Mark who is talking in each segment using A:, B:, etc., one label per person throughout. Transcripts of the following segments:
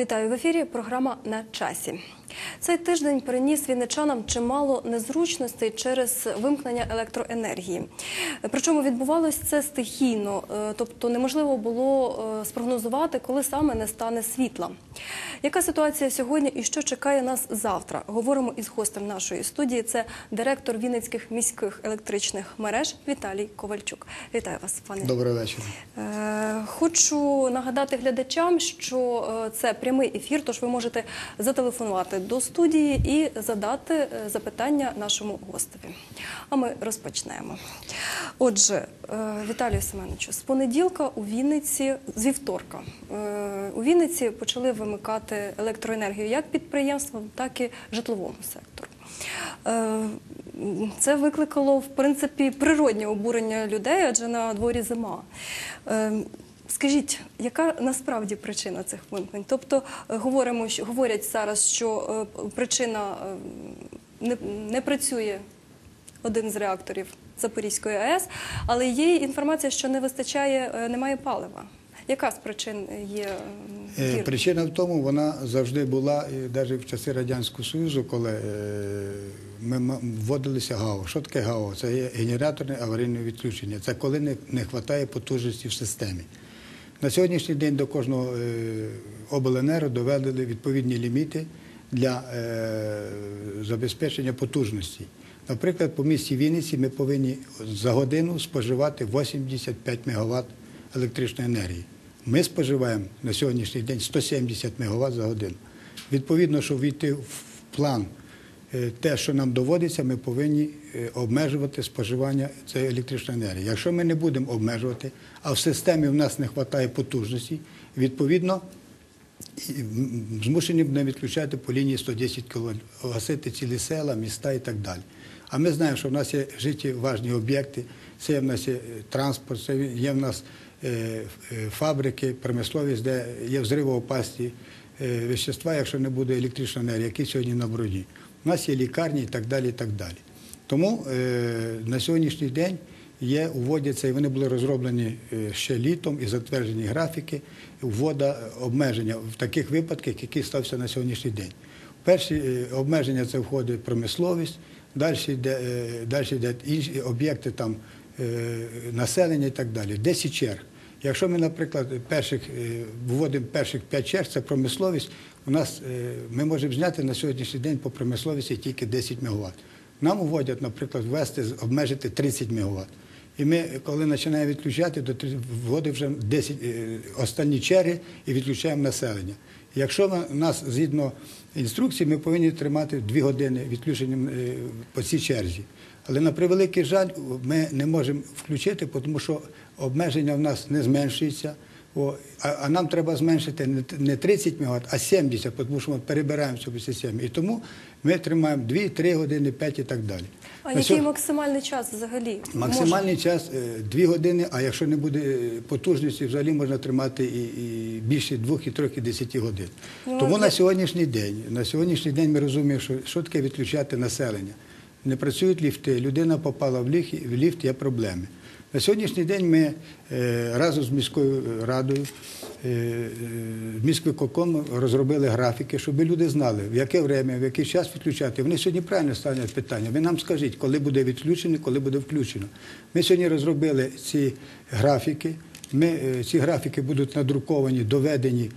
A: Вітаю в ефірі. Програма «На часі». Цей тиждень приніс вінничанам чимало незручностей через вимкнення електроенергії. Причому відбувалося це стихійно, тобто неможливо було спрогнозувати, коли саме не стане світла. Яка ситуація сьогодні і що чекає нас завтра? Говоримо із гостем нашої студії. Це директор Вінницьких міських електричних мереж Віталій Ковальчук. Вітаю вас, пане.
B: Добрий вечір.
A: Хочу нагадати глядачам, що це прямий ефір, тож ви можете зателефонувати до студії і задати запитання нашому гостеві. А ми розпочнемо. Отже, Віталію Семеновичу, з понеділка у Вінниці, з вівторка, у Вінниці почали вимикати електроенергію як підприємствам, так і житловому сектору. Це викликало, в принципі, природнє обурення людей, адже на дворі зима. Скажіть, яка насправді причина цих вимкнень? Тобто, говорять зараз, що причина не працює один з реакторів Запорізької АЕС, але є інформація, що не вистачає, немає палива. Яка з причин є вірна?
B: Причина в тому, вона завжди була, навіть в часи Радянського Союзу, коли ми вводилися ГАО. Що таке ГАО? Це є генераторне аварійне відключення. Це коли не вистачає потужності в системі. На сьогоднішній день до кожного обленерго довели відповідні ліміти для забезпечення потужності. Наприклад, по місті Вінниці ми повинні за годину споживати 85 МВт електричної енергії. Ми споживаємо на сьогоднішній день 170 МВт за годину. Відповідно, щоб війти в план те, що нам доводиться, ми повинні обмежувати споживання цієї електричної енергії. Якщо ми не будемо обмежувати, а в системі в нас не вистачає потужності, відповідно, змушені б не відключати по лінії 110 кВт, гасити цілі села, міста і так далі. А ми знаємо, що в нас є життєважні об'єкти, це в нас є транспорт, це є в нас фабрики, промисловість, де є взривоопасні вещества, якщо не буде електричної енергії, які сьогодні на броні. У нас є лікарні і так далі, і так далі. Тому на сьогоднішній день вводяться, і вони були розроблені ще літом, і затверджені графіки, ввода обмеження в таких випадках, які стався на сьогоднішній день. Перші обмеження – це входить промисловість, далі йде інші об'єкти, там, населення і так далі. 10 черг. Якщо ми, наприклад, вводимо перших 5 черг, це промисловість, ми можемо зняти на сьогоднішній день по промисловості тільки 10 МВт. Нам вводять, наприклад, обмежити 30 МВт. І ми, коли починаємо відключати, вводимо вже 10 останні черги і відключаємо населення. Якщо нас, згідно інструкції, ми повинні тримати 2 години відключенням по цій черзі. Але, на превеликий жаль, ми не можемо включити, тому що обмеження в нас не зменшується. А нам треба зменшити не 30 МВт, а 70, тому що ми перебираємо в системі. І тому ми тримаємо 2-3 години, 5 і так далі.
A: А який максимальний час взагалі?
B: Максимальний час 2 години, а якщо не буде потужності, взагалі можна тримати і більше 2, 3, 10 годин. Тому на сьогоднішній день ми розуміємо, що таке відключати населення. Не працюють ліфти, людина попала в ліфт, є проблеми. На сьогоднішній день ми разом з міською радою, міськвиконкомом розробили графіки, щоб люди знали, в яке время, в який час відключати. Вони сьогодні правильно ставлять питання. Ви нам скажіть, коли буде відключено, коли буде включено. Ми сьогодні розробили ці графіки. Ці графіки будуть надруковані, доведені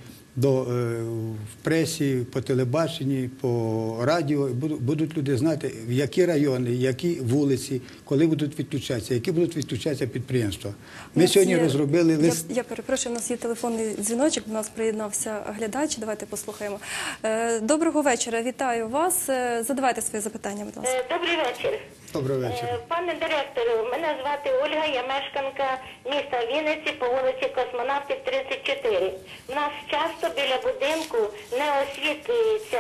B: в пресі, по телебаченні, по радіо. Будуть люди знати, в які райони, які вулиці, коли будуть відключатися, які будуть відключатися підприємства. Ми сьогодні розробили лист.
A: Я перепрошую, у нас є телефонний дзвіночок, до нас приєднався глядач. Давайте послухаємо. Доброго вечора, вітаю вас. Задавайте свої запитання, будь ласка.
C: Добрий вечір.
B: Добрий вечір.
C: Пане директору, мене звати Ольга, я мешканка міста Вінниці по вулиці Космонавтів, 34. У нас часто біля будинку не освітлюється,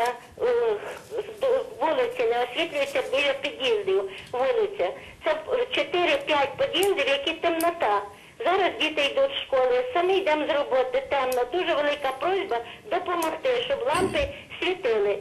C: вулиця не освітлюється біля під'їздів вулиця. Це 4-5 під'їздів, які темнота. Зараз діти йдуть в школи, самі йдемо з роботи, темно. Дуже велика просьба допомогти, щоб лампи світили.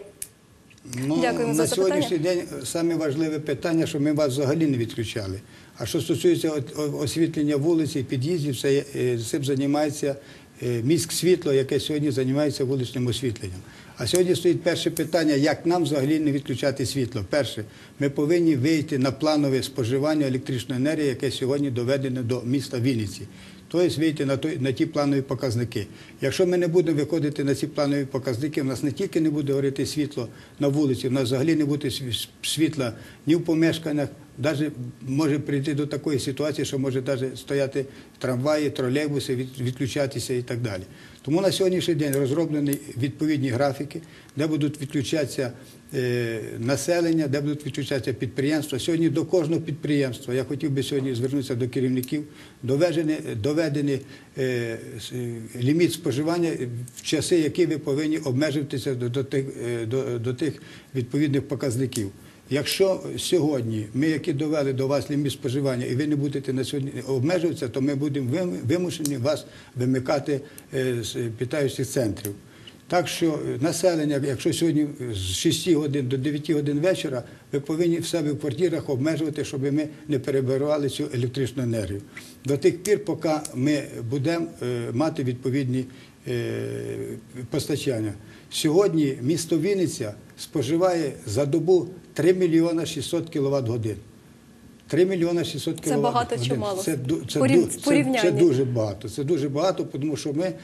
B: На сьогоднішній день саме важливе питання, що ми вас взагалі не відключали. А що стосується освітлення вулиці і під'їздів, цим займається міськсвітло, яке сьогодні займається вуличним освітленням. А сьогодні стоїть перше питання, як нам взагалі не відключати світло. Перше, ми повинні вийти на планове споживання електричної енергії, яке сьогодні доведено до міста Вінниці. Тобто вийти на ті планові показники. Якщо ми не будемо виходити на ці планові показники, у нас не тільки не буде горіти світло на вулиці, у нас взагалі не буде світла ні в помешканнях, навіть може прийти до такої ситуації, що може навіть стояти трамваї, тролейбуси, відключатися і так далі. Тому на сьогоднішній день розроблені відповідні графіки, де будуть відключатися населення, де будуть відключатися підприємства. Сьогодні до кожного підприємства, я хотів би сьогодні звернутися до керівників, доведений ліміт споживання в часи, які ви повинні обмежуватися до тих відповідних показників. Якщо сьогодні ми, які довели до вас ліміт споживання, і ви не будете на сьогодні обмежуватися, то ми будемо вимушені вас вимикати з питаючих центрів. Так що населення, якщо сьогодні з 6 годин до 9 годин вечора, ви повинні в себе в квартирах обмежувати, щоб ми не перебирали цю електричну енергію. До тих пір, поки ми будемо мати відповідні постачання. Сьогодні місто Вінниця споживає за добу 3 мільйона 600 кВт годин. 3 мільйона 600 кВт.
A: Це багато
B: годин.
A: чи мало?
B: Це дуже багато. Це дуже багато, тому що ми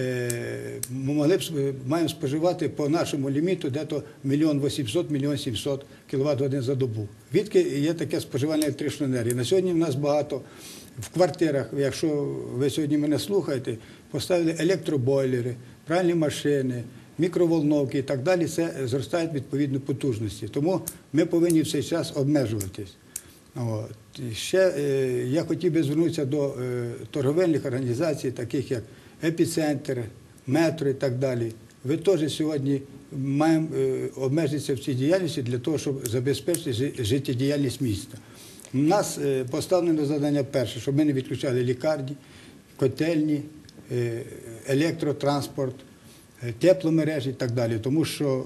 B: маємо споживати по нашому ліміту десь 1 800 000 – 1 700 000 кВт годин за добу. Відки є таке споживання електричної енергії? На сьогодні в нас багато в квартирах, якщо ви сьогодні мене слухаєте, поставили електробойлери, пральні машини, мікроволновки і так далі, це зростають відповідно потужності. Тому ми повинні в цей час обмежуватись. Ще я хотів би звернутися до торговельних організацій, таких як «Епіцентр», «Метро» і так далі. Ви теж сьогодні маємо обмежитися в цій діяльності для того, щоб забезпечити життєдіяльність міста. У нас поставлено завдання перше, щоб ми не відключали лікарні, котельні, електротранспорт, тепломережі і так далі, тому що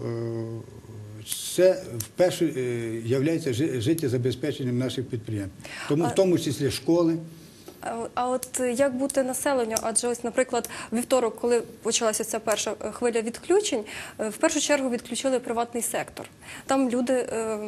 B: це вперше є життєзабезпеченням наших підприємств. Тому в тому числі школи.
A: А от як бути населенню? Адже ось, наприклад, вівторок, коли почалася ця перша хвиля відключень, в першу чергу відключили приватний сектор. Там люди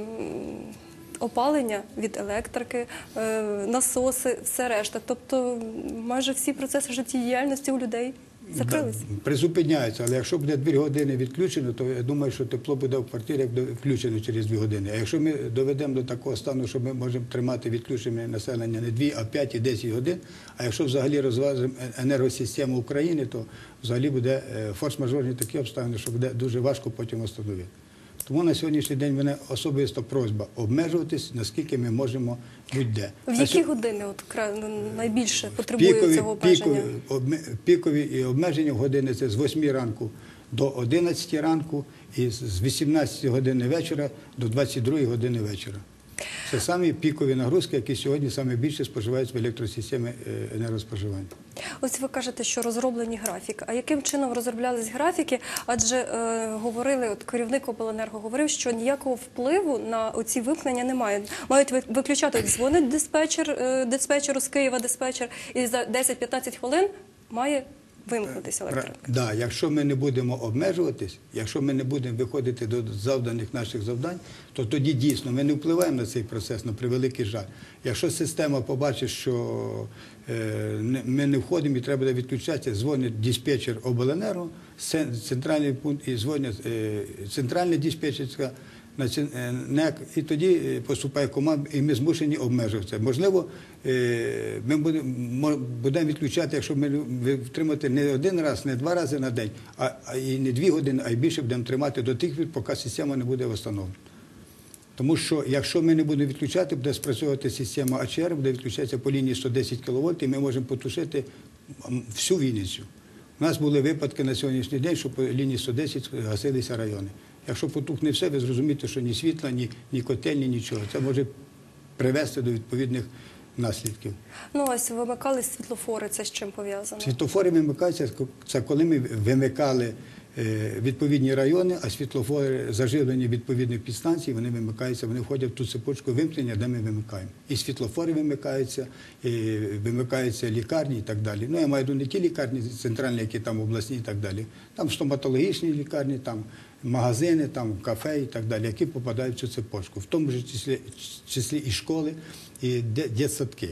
A: опалення від електрики, насоси, все решта. Тобто майже всі процеси життєдіяльності у людей закрились.
B: Призупиняються, але якщо буде 2 години відключено, то я думаю, що тепло буде в квартирі, як включено через 2 години. А якщо ми доведемо до такого стану, що ми можемо тримати відключене населення не 2, а 5 і 10 годин, а якщо взагалі розважимо енергосистему України, то взагалі буде форс-мажорні такі обставини, що буде дуже важко потім встановити. Тому на сьогоднішній день в мене особисто просьба обмежуватись, наскільки ми можемо будь-де.
A: В які години найбільше потребує цього обмеження?
B: Пікові обмеження в години – це з 8 ранку до 11 ранку і з 18 години вечора до 22 години вечора. Це самі пікові нагрузки, які сьогодні саме більше споживаються в електросистемі енергоспоживання.
A: Ось ви кажете, що розроблені графіки. А яким чином розроблялись графіки? Адже говорили, керівник обленерго говорив, що ніякого впливу на оці вимкнення немає. Мають виключати, дзвонить диспетчеру з Києва диспетчер, і за 10-15 хвилин має вимкнутися електрика.
B: Так, якщо ми не будемо обмежуватись, якщо ми не будемо виходити до завданих наших завдань, то тоді дійсно ми не впливаємо на цей процес, на превеликий жаль. Якщо система побачить, що ми не входимо і треба буде відключатися, дзвонить диспетчер обленерго, центральний пункт, і дзвонять центральна диспетчерська, НЕК, і тоді поступає команда, і ми змушені обмежуватися. Можливо, ми будемо відключати, якщо ми втримати не 1 раз, не 2 рази на день, і не 2 години, а й більше будемо тримати до тих пір, поки система не буде встановлена. Тому що, якщо ми не будемо відключати, буде спрацьовувати система АЧР, буде відключатися по лінії 110 кВт, і ми можемо потушити всю Вінницю. У нас були випадки на сьогоднішній день, що по лінії 110 гасилися райони. Якщо потухне все, ви зрозумієте, що ні світла, ні котельні, нічого. Це може привести до відповідних наслідків.
A: Ну ось вимикали світлофори, це з чим пов'язано?
B: Світлофори вимикаються, це коли ми вимикали відповідні райони, а світлофори заживлені відповідних підстанцій, вони вимикаються, вони входять в ту цепочку вимкнення, де ми вимикаємо. І світлофори вимикаються, і вимикаються лікарні і так далі. Ну, я маю не ті лікарні центральні, які там обласні і так далі. Там стоматологічні лікарні, там магазини, там кафе і так далі, які попадають в цю цепочку. В тому ж числі і школи, і дитсадки.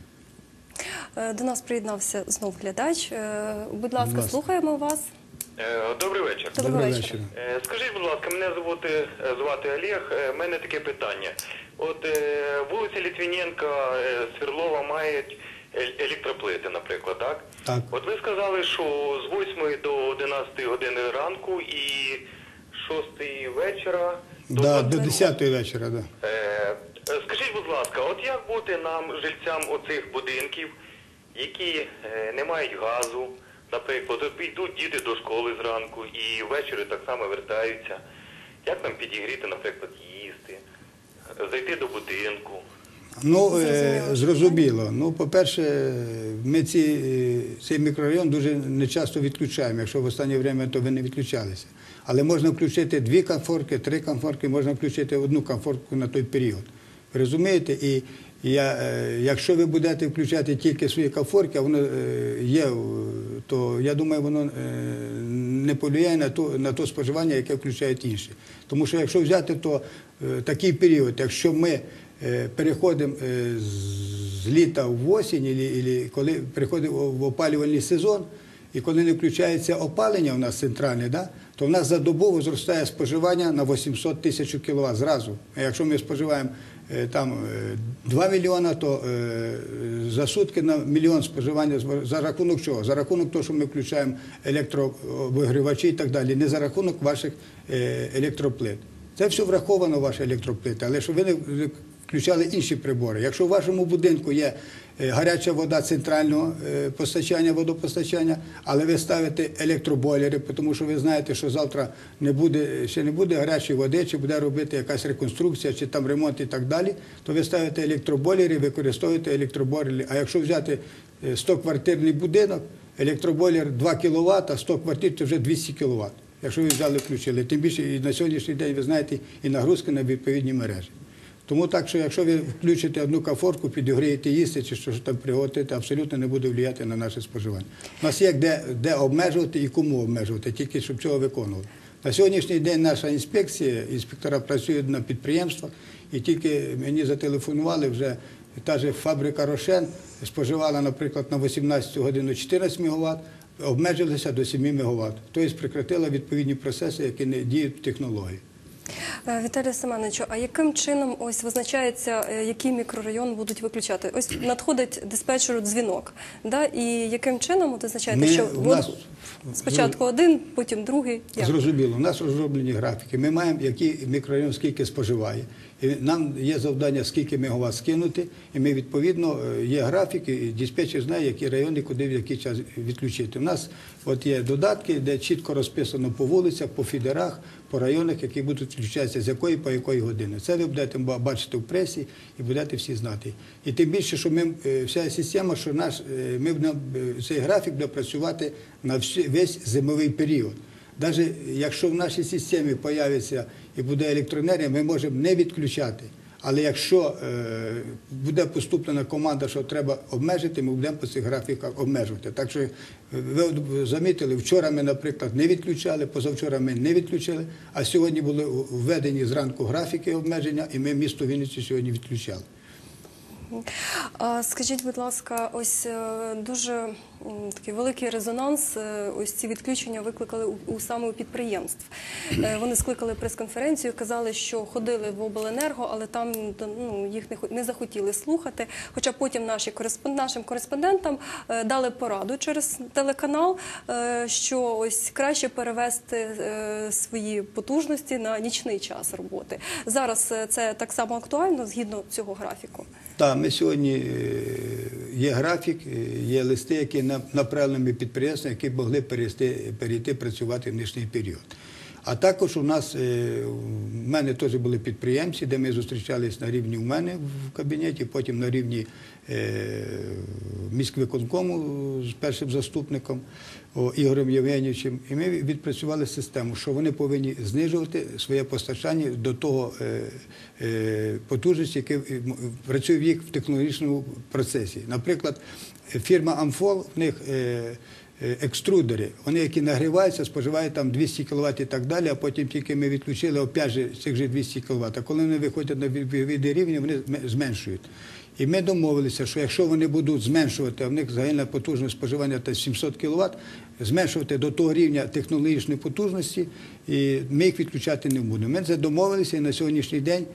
A: До нас приєднався знов глядач. Будь ласка, слухаємо вас.
D: Добрий вечір.
A: Добрий вечір.
D: Скажіть, будь ласка, мене звати Олег. У мене таке питання. От вулиця Літвіненка, Сверлова мають електроплити, наприклад, так?
B: Так.
D: От ви сказали, що з 8 до 11 години ранку і 6 вечора
B: До 10 вечора, так.
D: Скажіть, будь ласка, от як бути нам, жильцям оцих будинків, які не мають газу, наприклад, от йдуть діти до школи зранку і ввечері так само вертаються. Як нам підігріти, наприклад, їсти, зайти до будинку?
B: Ну, зрозуміло. Ну, по-перше, ми цей мікрорайон дуже нечасто відключаємо. Якщо в останнє час, то ви не відключалися. Але можна включити 2 комфорки, 3 комфорки, можна включити 1 комфорку на той період. Ви розумієте? І якщо ви будете включати тільки свої комфорки, а воно є, то я думаю, воно не повлияє на то споживання, яке включають інші. Тому що якщо взяти, то такий період, якщо ми переходимо з літа в осінь, або коли переходимо в опалювальний сезон, і коли не включається опалення у нас центральне, то в нас за добу зростає споживання на 800 тисяч кВт зразу. А якщо ми споживаємо там 2 мільйона, то за сутки на мільйон споживання за рахунок чого? За рахунок того, що ми включаємо електрообігрівачі і так далі, не за рахунок ваших електроплит. Це все враховано, ваші електроплити, але щоб ви не включали інші прибори. Якщо в вашому будинку є гаряча вода центрального постачання, водопостачання, але ви ставите електробойлери, тому що ви знаєте, що завтра ще не буде гарячої води, чи буде робити якась реконструкція, чи там ремонт і так далі, то ви ставите електробойлери, використовуєте електробойлери. А якщо взяти 100-квартирний будинок, електробойлер 2 кВт, а 100 квартир – це вже 200 кВт. Якщо ви взяли, включили. Тим більше і на сьогоднішній день, ви знаєте, і нагрузки на відповідні мережі. Тому так, що якщо ви включите 1 комфорку, підігрієте їсти, чи що там приготуєте, абсолютно не буде впливати на наше споживання. У нас є де обмежувати і кому обмежувати, тільки щоб цього виконували. На сьогоднішній день наша інспекція, інспектора працюють на підприємствах, і тільки мені зателефонували вже, та ж фабрика «Рошен» споживала, наприклад, на 18 годину 14 МВт, обмежилися до 7 МВт. Тобто прекратила відповідні процеси, які не діють в технології.
A: Віталій Семеновичу, а яким чином ось визначається, який мікрорайон будуть виключати? Ось надходить диспетчеру дзвінок, і яким чином визначаєте, що спочатку один, потім другий?
B: Зрозуміло, у нас розроблені графіки. Ми маємо, який мікрорайон скільки споживає. І нам є завдання, скільки мегаватт скинути, і ми, відповідно, є графіки, і диспетчер знає, які райони, куди в який час відключити. У нас є додатки, де чітко розписано по вулицях, по фідерах, по районах, які будуть включатися з якої по якої години. Це ви будете бачити в пресі і будете всі знати. І тим більше, що вся система, що цей графік буде працювати на весь зимовий період. Навіть якщо в нашій системі з'явиться і буде електроенергія, ми можемо не відключати. Але якщо буде поступлена команда, що треба обмежити, ми будемо по цих графіках обмежувати. Так що, ви замітили, вчора ми, наприклад, не відключали, позавчора ми не відключили, а сьогодні були введені зранку графіки обмеження, і ми місто Вінницю сьогодні відключали.
A: Скажіть, будь ласка, ось дуже такий великий резонанс, ось ці відключення викликали саме у підприємств. Вони скликали прес-конференцію, казали, що ходили в обленерго, але там їх не захотіли слухати. Хоча потім нашим кореспондентам дали пораду через телеканал, що ось краще перевести свої потужності на нічний час роботи. Зараз це так само актуально згідно цього графіку?
B: Так, ми сьогодні є графік, є листи, які направлені підприємствам, які могли перейти працювати в нічний період. А також у нас, в мене теж були підприємці, де ми зустрічались на рівні в мене в кабінеті, потім на рівні міськвиконкому з першим заступником Ігорем Євгенійовичем. І ми відпрацювали систему, що вони повинні знижувати своє постачання до того потужності, яке працює в їх в технологічному процесі. Наприклад, фірма Амфол, в них екструдери, вони, які нагріваються, споживають там 200 кВт і так далі, а потім тільки ми відключили, опять же, цих же 200 кВт. А коли вони виходять на відповідний рівень, вони зменшують. І ми домовилися, що якщо вони будуть зменшувати, а в них загальне потужне споживання 700 кВт, зменшувати до того рівня технологічної потужності, і ми їх відключати не будемо. Ми це домовилися, і на сьогоднішній день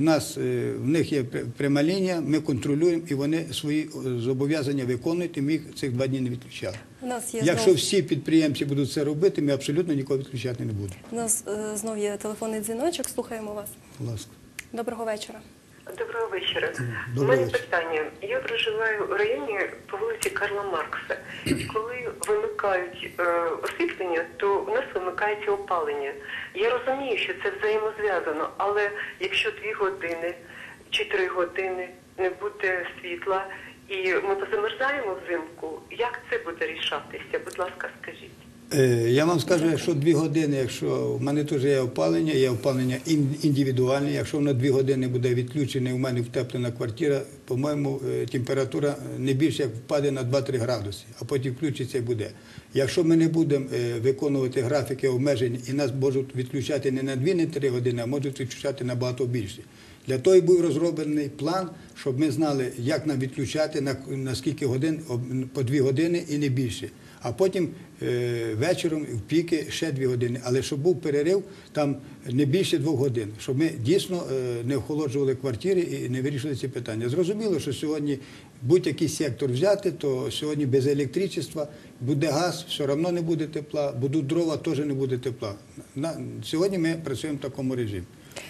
B: в них є пряма лінія, ми контролюємо, і вони свої зобов'язання виконують, і ми їх цих 2 дні не відключали. Якщо всі підприємці будуть це робити, ми абсолютно нікого відключати не будемо.
A: У нас знову є телефонний дзвіночок, слухаємо вас.
B: Будь ласка.
A: Доброго вечора.
E: Доброго вечора. У
B: Доброго
E: мене
B: вечора.
E: питання. Я проживаю в районі по вулиці Карла Маркса. І коли вимикають освітлення, то в нас вимикається опалення. Я розумію, що це взаємозв'язано, але якщо 2 години чи 3 години не буде світла і ми позамерзаємо взимку, як це буде рішатися? Будь ласка, скажіть.
B: Я вам скажу, якщо 2 години, якщо в мене теж є опалення індивідуальне, якщо на 2 години буде відключене, у мене втеплена квартира, по-моєму, температура не більше як впаде на 2-3 градуси, а потім включиться і буде. Якщо ми не будемо виконувати графіки обмежень і нас можуть відключати не на 2, не 3 години, а можуть відключати набагато більше. Для того і був розроблений план, щоб ми знали, як нам відключати, на скільки годин, по 2 години і не більше. А потім вечором в піки ще 2 години. Але щоб був перерив, там не більше 2 годин, щоб ми дійсно не охолоджували квартири і не вирішили ці питання. Зрозуміло, що сьогодні будь-який сектор взяти, то сьогодні без електричества буде газ, все одно не буде тепла, будуть дрова, теж не буде тепла. Сьогодні ми працюємо в такому режимі.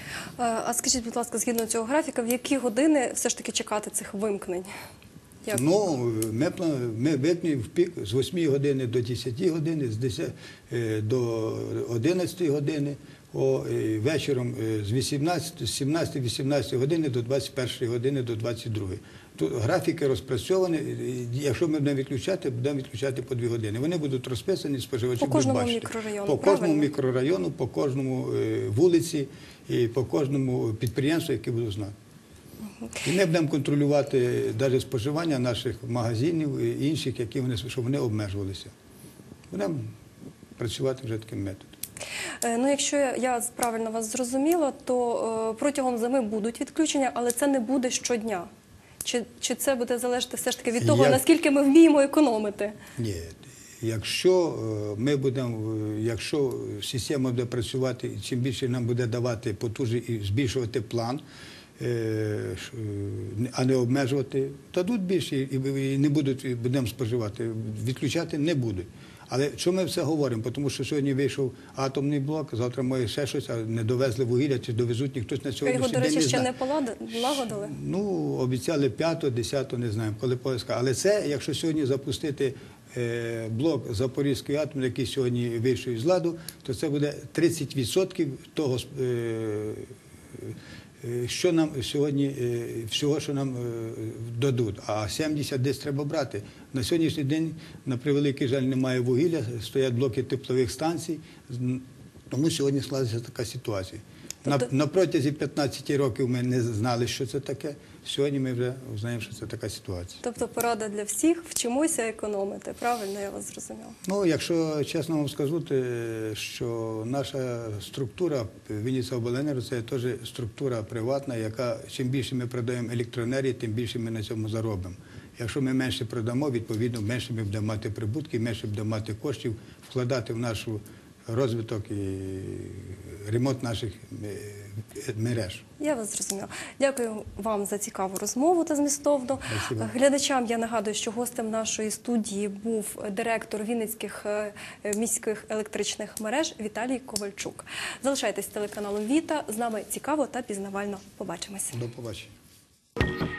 A: А скажіть, будь ласка, згідно цього графіка, в які години все ж таки чекати цих вимкнень?
B: Ми вимкнемо в пік з 8 години до 10 години, з 10 до 11 години, вечором з 17-18 години до 21 години до 22. Тут графіки розпрацьовані, якщо ми будемо відключати по 2 години. Вони будуть розписані, споживачі будуть бачити.
A: По кожному мікрорайону,
B: по кожному
A: правильно?
B: мікрорайону, по кожному вулиці і по кожному підприємству, яке будуть знати. І ми будемо контролювати навіть споживання наших магазинів і інших, щоб вони обмежувалися. Будемо працювати вже таким методом.
A: Ну, якщо я правильно вас зрозуміла, то протягом зими будуть відключення, але це не буде щодня. Чи це буде залежати все ж таки від того, наскільки ми вміємо економити?
B: Ні. Якщо система буде працювати, чим більше нам буде давати потужність і збільшувати план, а не обмежувати, дадуть більше і не будемо споживати. Відключати не будуть. Але чому ми все говоримо? Тому що сьогодні вийшов атомний блок, завтра може ще щось, а не довезли вугілля, чи довезуть, ніхто на сьогоднішній день не знає.
A: Його, до речі, ще не полагодили?
B: Ну, обіцяли 5-го, 10-го, не знаємо, коли поїзка. Але це, якщо сьогодні запустити блок Запорізької атомної, який сьогодні вийшов із ладу, то це буде 30% того, що нам сьогодні, всього, що нам дадуть, а 70 десь треба брати. На сьогоднішній день, на превеликий жаль, немає вугілля, стоять блоки теплових станцій, тому сьогодні склалася така ситуація. На протязі 15 років ми не знали, що це таке, сьогодні ми вже знаємо, що це така ситуація.
A: Тобто порада для всіх, вчимося економити, правильно я вас зрозуміла?
B: Ну, якщо чесно вам скажу, що наша структура Вінницяобленерго – це теж структура приватна, яка, чим більше ми продаємо електроенергії, тим більше ми на цьому заробимо. Якщо ми менше продамо, відповідно, менше ми будемо мати прибутки, менше будемо мати коштів вкладати в наш розвиток і ремонт наших мереж.
A: Я вас зрозуміла. Дякую вам за цікаву розмову та змістовну. Глядачам я нагадую, що гостем нашої студії був директор Вінницьких міських електричних мереж Віталій Ковальчук. Залишайтесь з телеканалом Віта. З нами цікаво та пізнавально. Побачимось.
B: До побачення.